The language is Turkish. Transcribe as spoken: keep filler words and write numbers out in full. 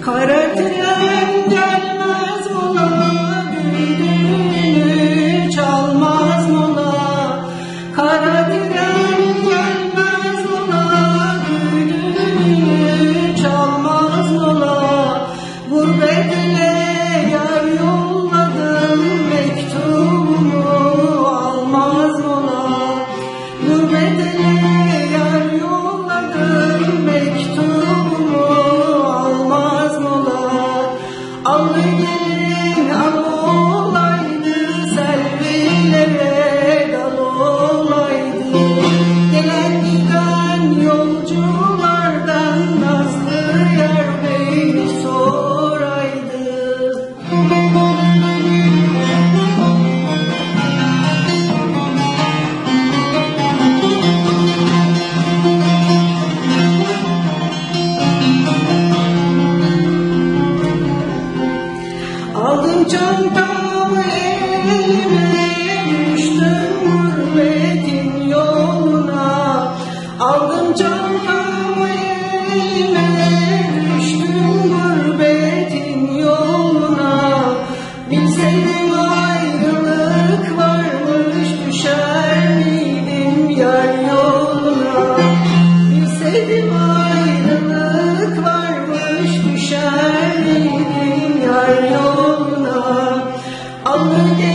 Kara tren gelmez mola, düğünü çalmaz mola. Kara tren gelmez mola, düğünü çalmaz mola. Gurbetine yar yolladım, mektubumu almaz mola. Gurbetine yar yolladım, mektubumu almaz mola. Allı gelin al olaydı, servilere dal olaydı. Gelen giden yolculardan nazlı yar beni soraydı. Aldım çantamı elime, düştüm gurbetin yoluna. Aldım çantamı elime, düştüm gurbetin yoluna. Bilseydim ayrılık varmış, düşer miydim yar yoluna. Bilseydim ayrılık varmış, düşer miydim yar yoluna. Allı